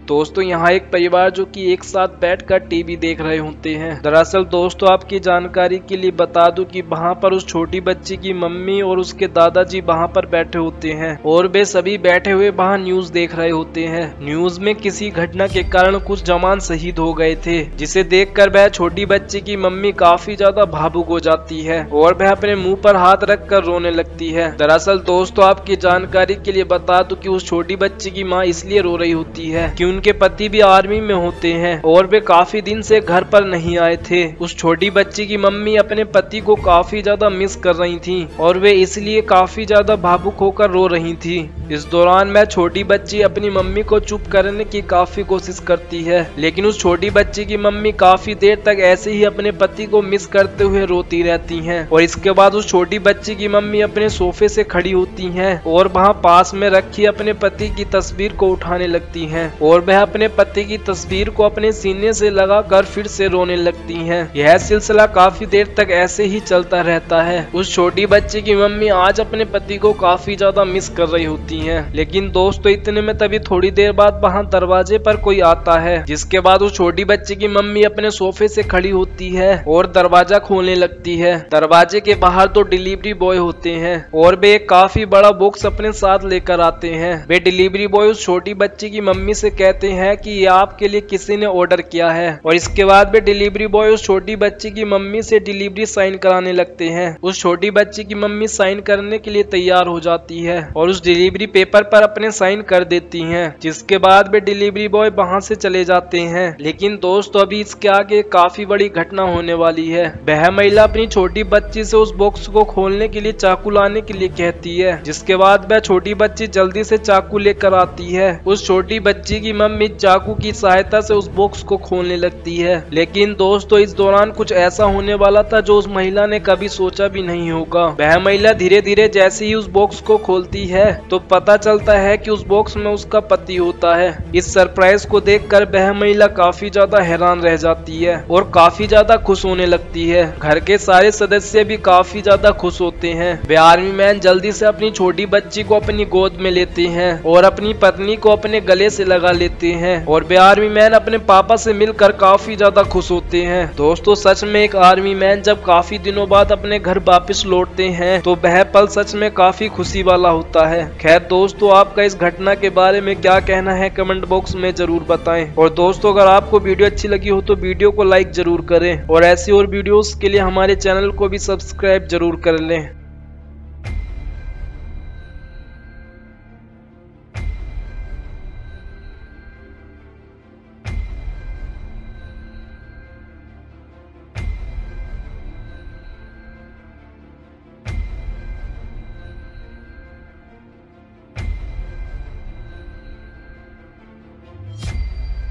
दोस्तों यहाँ एक परिवार जो कि एक साथ बैठकर टीवी देख रहे होते हैं। दरअसल दोस्तों आपकी जानकारी के लिए बता दूं कि वहाँ पर उस छोटी बच्ची की मम्मी और उसके दादाजी वहाँ पर बैठे होते हैं और वे सभी बैठे हुए वहाँ न्यूज देख रहे होते हैं। न्यूज में किसी घटना के कारण कुछ जवान शहीद हो गए थे, जिसे देखकर वह छोटी बच्ची की मम्मी काफी ज्यादा भावुक हो जाती है और वह अपने मुंह पर हाथ रखकर रोने लगती है। दरअसल दोस्तों आपकी जानकारी के लिए बता दूं कि उस छोटी बच्ची की माँ इसलिए रो रही होती है कि उनके पति भी आर्मी में होते हैं और वे काफी दिन से घर पर नहीं आए थे। उस छोटी बच्ची की मम्मी अपने पति को काफी ज्यादा मिस कर रही थी और वे इसलिए काफी ज्यादा भावुक होकर रो रही थी। इस दौरान वह छोटी बच्ची अपनी मम्मी को चुप करने की काफी कोशिश करती है, लेकिन उस छोटी बच्ची की मम्मी काफी देर तक ऐसे ही अपने पति को मिस करते हुए रोती रहती हैं। और इसके बाद उस छोटी बच्ची की मम्मी अपने सोफे से खड़ी होती हैं और वहां पास में रखी अपने पति की तस्वीर को उठाने लगती हैं और वह अपने पति की तस्वीर को अपने सीने से लगाकर फिर से रोने लगती हैं। यह सिलसिला काफी देर तक ऐसे ही चलता रहता है। उस छोटी बच्ची की मम्मी आज अपने पति को काफी ज्यादा मिस कर रही होती हैं, लेकिन दोस्तों इतने में तभी थोड़ी देर बाद वहां दरवाजे पर कोई आता है, जिसके बाद उस छोटी बच्ची की मम्मी अपने सोफे से खड़ी होती है और दरवाजा खोलने लगती है। दरवाजे के बाहर दो डिलीवरी बॉय होते हैं और वे एक काफी बड़ा बॉक्स अपने साथ लेकर आते हैं। वे डिलीवरी बॉय उस छोटी बच्ची की मम्मी से कहते हैं कि ये आपके लिए किसी ने ऑर्डर किया है और इसके बाद वे डिलीवरी बॉय उस छोटी बच्ची की मम्मी से डिलीवरी साइन कराने लगते हैं। उस छोटी बच्ची की मम्मी साइन करने के लिए तैयार हो जाती है और उस डिलीवरी पेपर पर अपने साइन कर देती हैं, जिसके बाद वे डिलीवरी बॉय वहां से चले जाते हैं। लेकिन दोस्तों अभी इसके आगे काफी बड़ी घटना होने वाली है। वह महिला अपनी छोटी बच्ची से उस बॉक्स को खोलने के लिए चाकू लाने के लिए कहती है, जिसके बाद वह छोटी बच्ची जल्दी से चाकू लेकर आती है। उस छोटी बच्ची की मम्मी चाकू की सहायता से उस बॉक्स को खोलने लगती है, लेकिन दोस्तों इस दौरान कुछ ऐसा होने वाला था जो उस महिला ने कभी सोचा भी नहीं होगा। वह महिला धीरे धीरे जैसे ही उस बॉक्स को खोलती है तो पता चलता है कि उस बॉक्स में उसका पति होता है। इस सरप्राइज को देखकर वह महिला काफी ज्यादा हैरान रह जाती है और काफी ज्यादा खुश होने लगती है। घर के सारे सदस्य भी काफी ज्यादा खुश होते हैं। वे आर्मी मैन जल्दी से अपनी छोटी बच्ची को अपनी गोद में लेते हैं और अपनी पत्नी को अपने गले से लगा लेते हैं और वे आर्मी मैन अपने पापा से मिलकर काफी ज्यादा खुश होते हैं। दोस्तों सच में एक आर्मी मैन जब काफी दिनों बाद अपने घर वापस लौटते हैं तो वह पल सच में काफी खुशी वाला होता है। खैर दोस्तों आपका इस घटना के बारे में क्या कहना है कमेंट बॉक्स में जरूर बताएं। और दोस्तों अगर आपको वीडियो अच्छी लगी हो तो वीडियो को लाइक जरूर करें और ऐसी और वीडियोस के लिए हमारे चैनल को भी सब्सक्राइब जरूर कर लें।